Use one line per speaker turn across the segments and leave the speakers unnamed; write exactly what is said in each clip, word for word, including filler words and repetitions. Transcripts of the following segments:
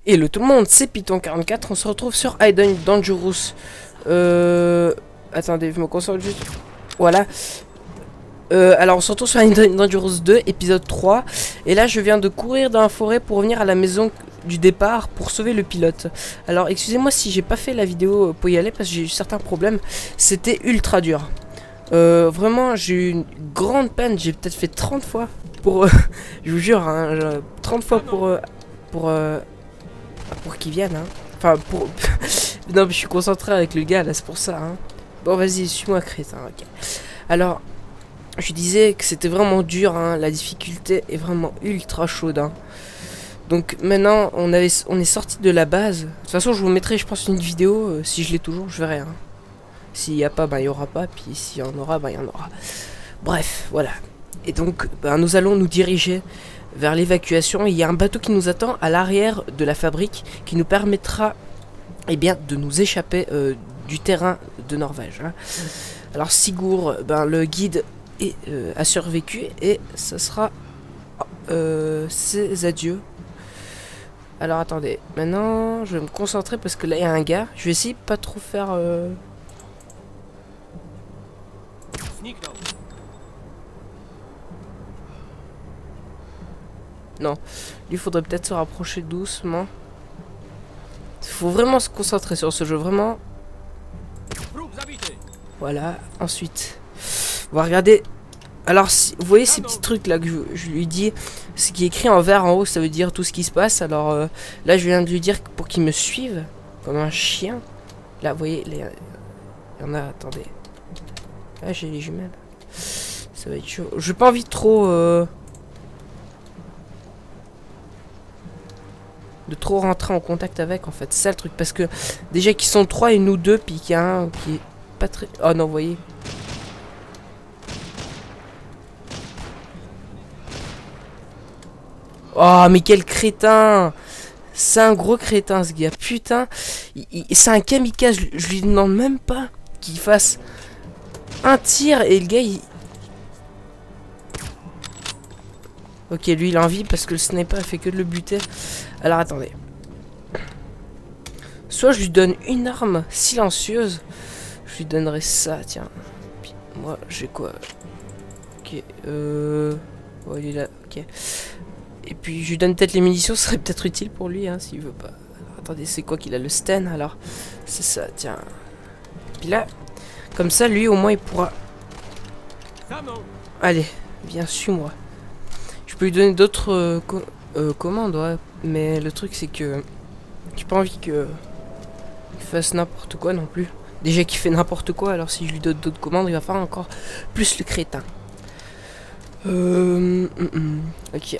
Hello tout le monde, c'est Python quarante-quatre, on se retrouve sur Hidden Dangerous. Euh... Attendez, je me concentre juste. Voilà. Euh, alors on se retrouve sur Hidden Dangerous deux, épisode trois. Et là je viens de courir dans la forêt pour revenir à la maison du départ pour sauver le pilote. Alors excusez-moi si j'ai pas fait la vidéo pour y aller parce que j'ai eu certains problèmes. C'était ultra dur. Euh, vraiment j'ai eu une grande peine, j'ai peut-être fait trente fois pour... Euh, je vous jure, hein, trente fois pour... Euh, pour euh, pour qu'ils viennent, hein. Enfin, pour... non, mais je suis concentré avec le gars, là, c'est pour ça, hein. Bon, vas-y, suis-moi, crétin, ok. Alors, je disais que c'était vraiment dur, hein. La difficulté est vraiment ultra chaude, hein. Donc, maintenant, on, avait... on est sorti de la base. De toute façon, je vous mettrai, je pense, une vidéo. Euh, si je l'ai toujours, je verrai, hein. S'il n'y a pas, ben, il n'y aura pas. Puis, s'il y en aura, ben, il y en aura. Bref, voilà. Et donc, ben, nous allons nous diriger vers l'évacuation. Il y a un bateau qui nous attend à l'arrière de la fabrique qui nous permettra eh bien, de nous échapper euh, du terrain de Norvège, hein. Alors Sigurd, ben, le guide est, euh, a survécu et ça sera euh, ses adieux. Alors attendez, maintenant je vais me concentrer parce que là il y a un gars. Je vais essayer de pas trop faire... Euh... Non, lui faudrait peut-être se rapprocher doucement. Il faut vraiment se concentrer sur ce jeu, vraiment. Voilà, ensuite, on va regarder. Alors, si, vous voyez ces petits trucs là que je, je lui dis, ce qui est écrit en vert en haut, ça veut dire tout ce qui se passe. Alors euh, là, je viens de lui dire pour qu'il me suive, comme un chien. Là, vous voyez, il y en a, attendez. Là, j'ai les jumelles. Ça va être chaud. J'ai pas envie de trop... Euh, de trop rentrer en contact avec, en fait, c'est ça le truc, parce que déjà qu'ils sont trois et nous deux, puis qu'il y a un qui est pas très... Oh non, vous voyez. Oh mais quel crétin. C'est un gros crétin ce gars, putain. C'est un kamikaze, je, je lui demande même pas qu'il fasse un tir et le gars il... Ok, lui il a envie parce que le sniper a fait que de le buter. Alors attendez. Soit je lui donne une arme silencieuse. Je lui donnerai ça, tiens. Puis moi j'ai quoi? Ok, euh... oh il est là, ok. Et puis je lui donne peut-être les munitions, ce serait peut-être utile pour lui, hein, s'il veut pas. Alors, attendez, c'est quoi qu'il a le Sten alors? C'est ça, tiens. Puis là, comme ça lui au moins il pourra... Allez, viens, suis-moi. Je peux lui donner d'autres euh, co euh, commandes, ouais. Mais le truc c'est que j'ai pas envie que il fasse n'importe quoi non plus. Déjà qu'il fait n'importe quoi, alors si je lui donne d'autres commandes, il va faire encore plus le crétin. Euh, mm, mm, ok.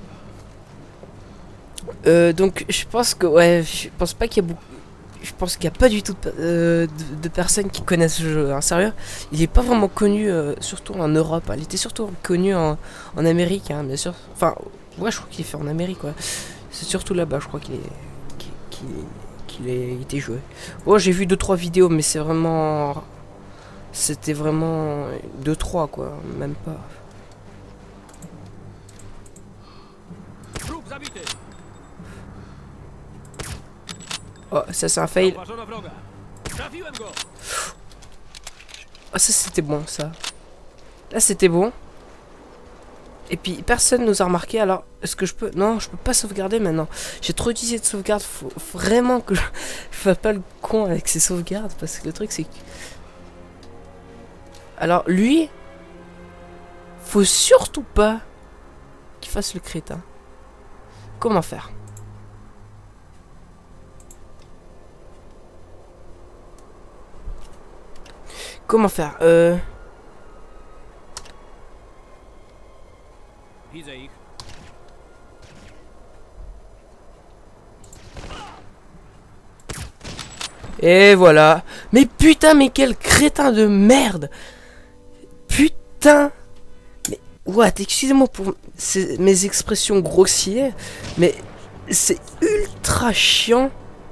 Euh, donc je pense que ouais, je pense pas qu'il y a beaucoup. Je pense qu'il n'y a pas du tout de, euh, de, de personnes qui connaissent ce jeu, hein, sérieux. Il est pas vraiment connu, euh, surtout en Europe. Hein. Il était surtout connu en, en Amérique, hein, bien sûr. Enfin, ouais, je crois qu'il est fait en Amérique, ouais. C'est surtout là-bas, je crois qu'il est, qu'il qu'il a été joué. Bon, j'ai vu deux trois vidéos, mais c'est vraiment, c'était vraiment deux trois quoi, même pas. Oh, ça c'est un fail. Oh, ça c'était bon, ça. Là c'était bon. Et puis personne nous a remarqué, alors est-ce que je peux... Non, je peux pas sauvegarder maintenant. J'ai trop utilisé de sauvegarde, faut vraiment que je fasse pas le con avec ces sauvegardes. Parce que le truc c'est que... Alors lui, faut surtout pas qu'il fasse le crétin. Comment faire? Comment faire? Euh... Et voilà. Mais putain, mais quel crétin de merde. Putain. Mais what? Excusez-moi pour mes expressions grossières, mais c'est ultra chiant.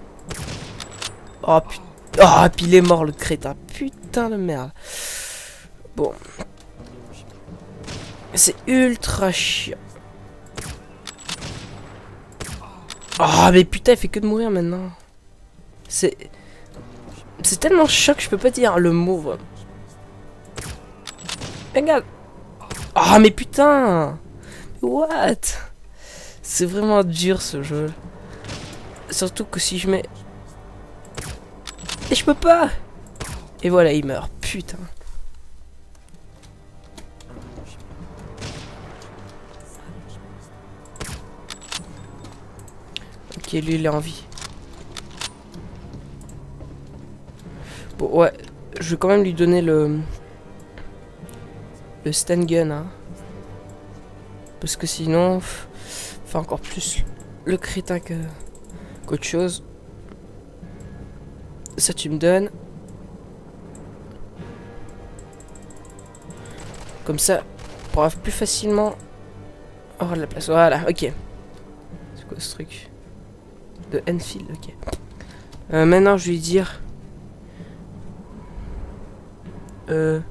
Oh putain. Oh, puis il est mort le crétin. Putain de merde. Bon. C'est ultra chiant. Oh mais putain, il fait que de mourir maintenant. C'est... C'est tellement choc, je peux pas dire le mot. Vraiment. Regarde. Oh mais putain. What? C'est vraiment dur ce jeu. Surtout que si je mets... Et je peux pas. Et voilà, il meurt. Putain. Ok, lui il est en vie. Bon, ouais. Je vais quand même lui donner le... Le stun gun, hein. Parce que sinon... Enfin, encore plus le crétin que... qu'autre chose. Ça, tu me donnes. Comme ça, on pourra plus facilement avoir de la place. Voilà, ok. C'est quoi ce truc? De Enfield, ok. Euh, maintenant, je vais lui dire... Euh...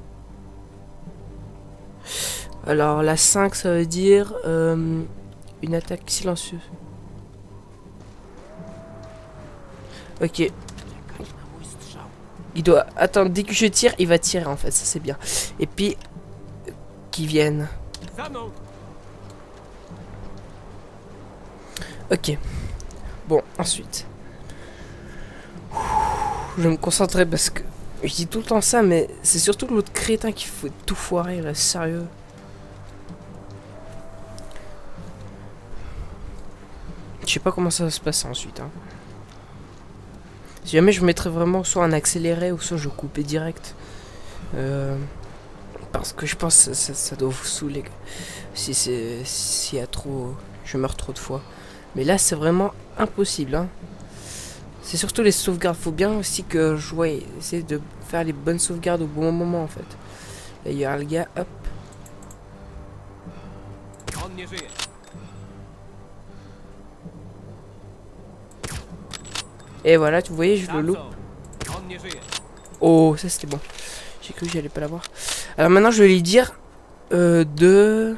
Alors, la cinq, ça veut dire... Euh, une attaque silencieuse. Ok. Il doit... Attends, dès que je tire, il va tirer, en fait. Ça, c'est bien. Et puis... Qu'ils viennent. Ok. Bon, ensuite. Je vais me concentrer parce que... Je dis tout le temps ça, mais c'est surtout l'autre crétin qui faut tout foirer, là, sérieux. Je sais pas comment ça va se passer ensuite. Hein. Si jamais je mettrais vraiment soit un accéléré ou soit je coupais direct. Euh, parce que je pense que ça, ça, ça doit vous saouler. Si c'est s'il y a trop... Je meurs trop de fois. Mais là c'est vraiment impossible. Hein. C'est surtout les sauvegardes. Faut bien aussi que je ouais, essayer de faire les bonnes sauvegardes au bon moment en fait. Là il y a le gars, hop. Et voilà, tu voyais, je le loupe. Oh, ça c'était bon. J'ai cru que j'allais pas l'avoir. Alors maintenant, je vais lui dire euh, de...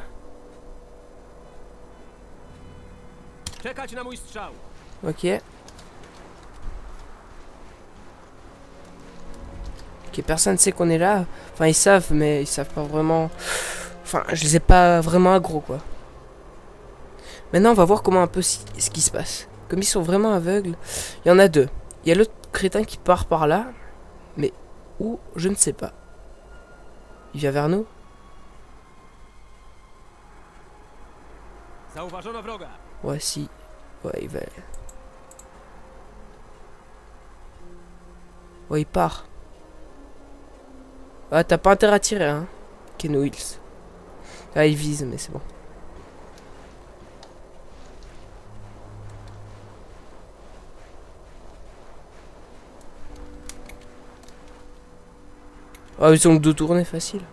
Ok. Ok, personne sait qu'on est là. Enfin, ils savent, mais ils savent pas vraiment... Enfin, je les ai pas vraiment aggro, quoi. Maintenant, on va voir comment un peu si... ce qui se passe. Comme ils sont vraiment aveugles, il y en a deux. Il y a l'autre crétin qui part par là, mais où, je ne sais pas. Il vient vers nous. Ouais, si. Ouais, il va... Ouais, il part. Ah, t'as pas intérêt à tirer, hein. Ken Wills. Ah, il vise, mais c'est bon. Ah, ils ont deux tournées facile.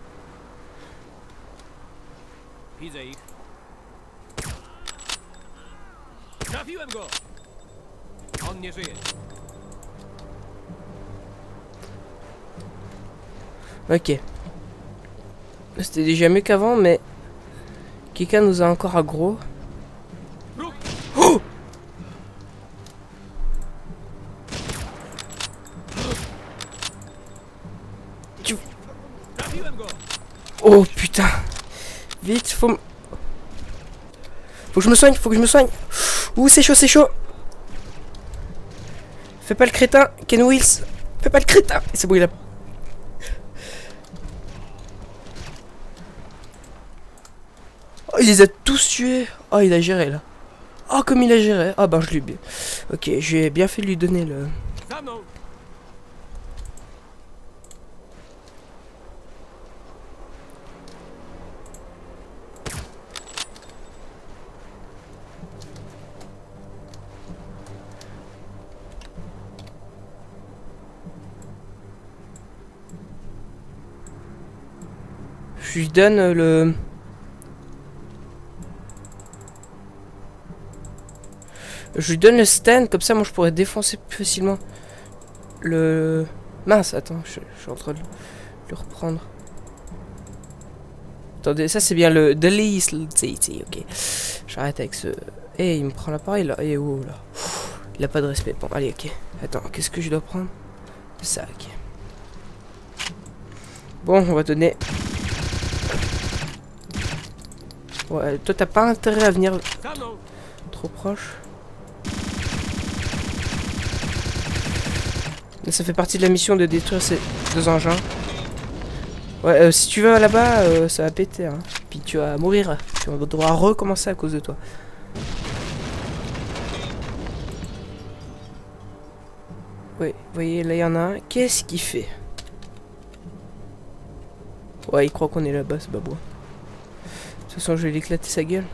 Ok. C'était déjà mieux qu'avant, mais Kika nous a encore aggro. Oh! Tu... Oh putain! Vite, faut... Faut que je me soigne, faut que je me soigne! Ouh, c'est chaud, c'est chaud! Fais pas le crétin, Ken Wills! Fais pas le crétin! C'est bon, il a... Oh, il les a tous tués! Oh, il a géré, là. Oh, comme il a géré! Ah, bah, je lui... Ok, j'ai bien fait de lui donner le... Je lui donne le... Je lui donne le stand, comme ça moi je pourrais défoncer plus facilement le... Mince, attends, je, je suis en train de le reprendre. Attendez, ça c'est bien le... Delete, ok. J'arrête avec ce... Eh, hey, il me prend l'appareil là. Eh, oh là. Il a pas de respect. Bon, allez, ok. Attends, qu'est-ce que je dois prendre? Ça, ok. Bon, on va donner... Ouais, toi, t'as pas intérêt à venir trop proche. Ça fait partie de la mission de détruire ces deux engins. Ouais, euh, si tu vas là-bas, euh, ça va péter. Hein. Puis tu vas mourir. Tu vas devoir recommencer à cause de toi. Oui, vous voyez, là il y en a un. Qu'est-ce qu'il fait? Ouais, il croit qu'on est là-bas, ce babouin. De toute façon, je vais l'éclater sa gueule.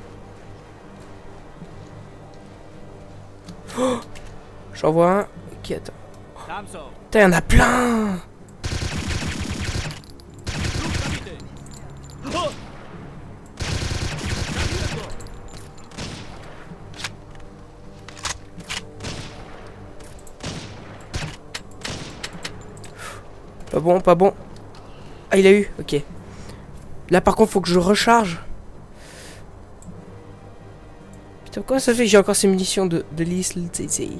Oh, j'en vois un. Ok, attends. Putain, il y en a plein. Pas bon, pas bon. Ah, il a eu, ok. Là, par contre, faut que je recharge. Putain, comment ça fait que j'ai encore ces munitions de, de Little T T?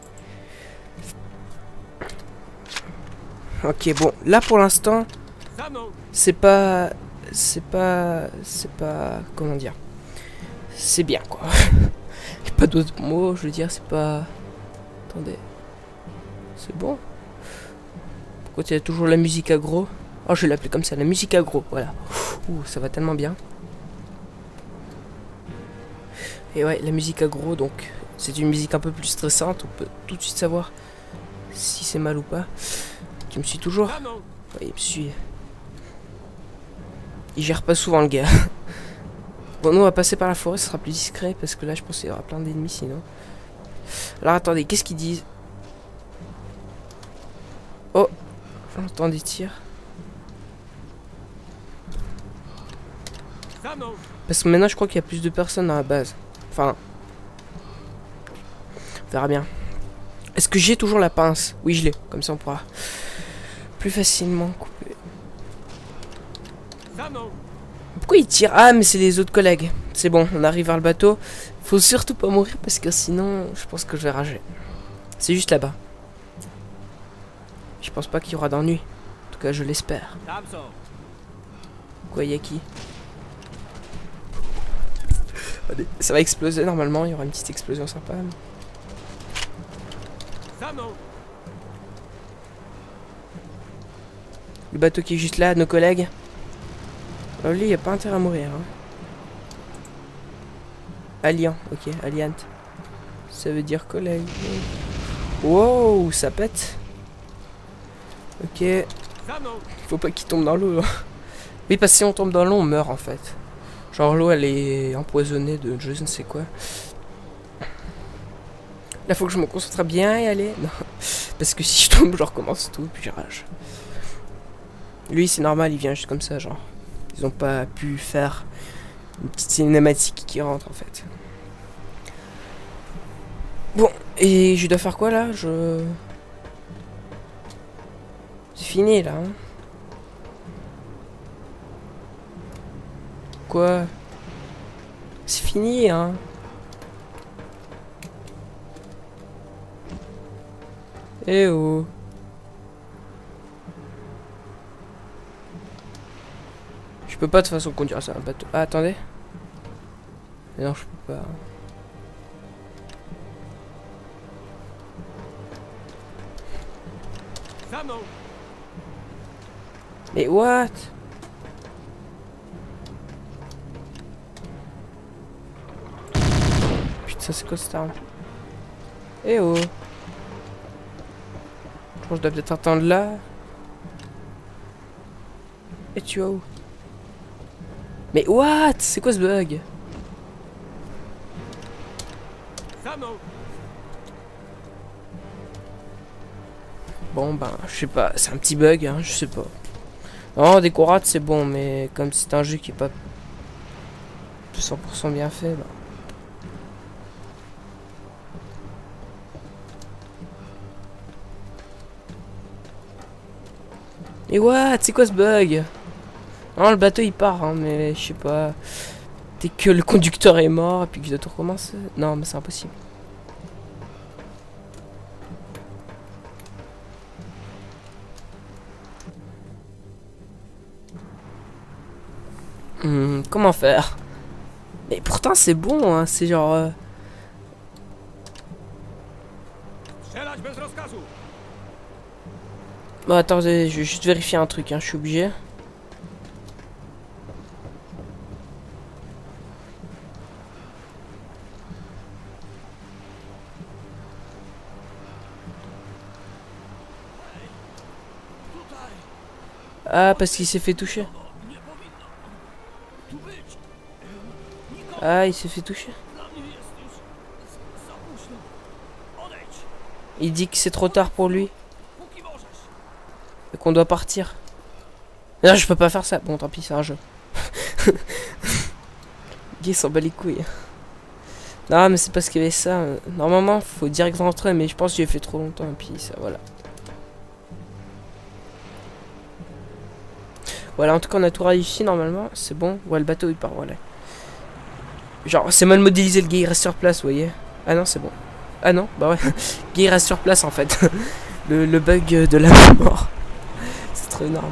Ok, bon, là, pour l'instant, c'est pas... C'est pas... C'est pas... Comment dire? C'est bien, quoi. Y'a pas d'autres mots, je veux dire, c'est pas... Attendez. C'est bon. Pourquoi il y a toujours la musique aggro? Oh, je vais l'appeler comme ça, la musique aggro, voilà. Ouh, ça va tellement bien. Et ouais, la musique aggro, donc, c'est une musique un peu plus stressante. On peut tout de suite savoir si c'est mal ou pas. Tu me suis toujours? Ouais, il me suit. Il gère pas souvent, le gars. Bon, nous, on va passer par la forêt, ce sera plus discret, parce que là, je pense qu'il y aura plein d'ennemis, sinon. Alors, attendez, qu'est-ce qu'ils disent? Oh, j'entends des tirs. Parce que maintenant, je crois qu'il y a plus de personnes dans la base. Enfin, on verra bien. Est-ce que j'ai toujours la pince? Oui, je l'ai. Comme ça, on pourra plus facilement couper. Pourquoi il tire? Ah, mais c'est les autres collègues. C'est bon, on arrive vers le bateau. Faut surtout pas mourir parce que sinon, je pense que je vais rager. C'est juste là-bas. Je pense pas qu'il y aura d'ennui. En tout cas, je l'espère. Quoi, y'a qui? Allez, ça va exploser normalement. Il y aura une petite explosion sympa. Mais... Le bateau qui est juste là, nos collègues. Alors lui, il n'y a pas intérêt à mourir. Hein. Alliant, ok, Alliant. Ça veut dire collègue. Wow, ça pète. Ok. Faut pas qu'il tombe dans l'eau. Oui, parce que si on tombe dans l'eau, on meurt en fait. Genre l'eau, elle est empoisonnée de je ne sais quoi. Là, faut que je me concentre bien et aller. Non. Parce que si je tombe, je recommence tout, puis je rage. Lui, c'est normal, il vient juste comme ça, genre. Ils ont pas pu faire une petite cinématique qui rentre, en fait. Bon, et je dois faire quoi, là? Je... C'est fini, là. Hein. Quoi? C'est fini, hein. Eh oh. Je peux pas de toute façon conduire ça un bateau. Ah, attendez. Mais non, je peux pas. Mais what? Putain, c'est quoi cette arme? Eh oh. Je pense que je dois peut-être attendre là. Et tu vas où? Mais what? C'est quoi ce bug? Bon ben, je sais pas, c'est un petit bug, hein, je sais pas. Non, des courades c'est bon, mais comme c'est un jeu qui est pas cent pour cent bien fait, bah. Et what? C'est quoi ce bug? Non, le bateau il part, hein, mais je sais pas. Dès que le conducteur est mort et puis que je dois tout recommencer. Non, mais c'est impossible. Hmm, comment faire? Mais pourtant c'est bon, hein, c'est genre... Euh... Bon attendez, je vais juste vérifier un truc, hein, je suis obligé. Ah, parce qu'il s'est fait toucher. Ah, il s'est fait toucher. Il dit que c'est trop tard pour lui. Et qu'on doit partir. Non, je peux pas faire ça. Bon, tant pis, c'est un jeu. Guy s'en bat les couilles. Non, mais c'est parce qu'il y avait ça. Normalement, faut direct rentrer, mais je pense que j'ai fait trop longtemps. Et puis ça, voilà. Voilà, en tout cas, on a tout réussi normalement. C'est bon. Ouais, le bateau il part, voilà. Genre, c'est mal modélisé, le gars il reste sur place, vous voyez. Ah non, c'est bon. Ah non, bah ouais. Le gars il reste sur place en fait. le, le bug de la mort. C'est trop énorme.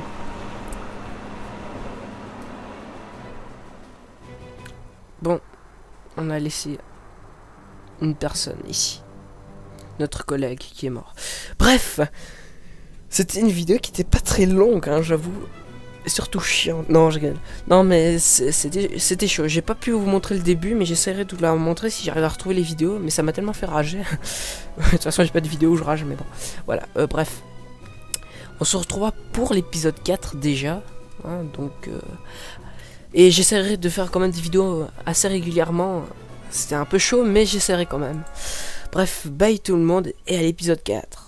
Bon, on a laissé une personne ici. Notre collègue qui est mort. Bref, c'était une vidéo qui était pas très longue, hein, j'avoue. Surtout chiant. Non, je gagne. Non, mais c'était c'était chaud. J'ai pas pu vous montrer le début, mais j'essaierai de vous la montrer si j'arrive à retrouver les vidéos. Mais ça m'a tellement fait rager. De toute façon, j'ai pas de vidéo où je rage, mais bon. Voilà, euh, bref. On se retrouvera pour l'épisode quatre déjà. Hein, donc... Euh... Et j'essaierai de faire quand même des vidéos assez régulièrement. C'était un peu chaud, mais j'essaierai quand même. Bref, bye tout le monde et à l'épisode quatre.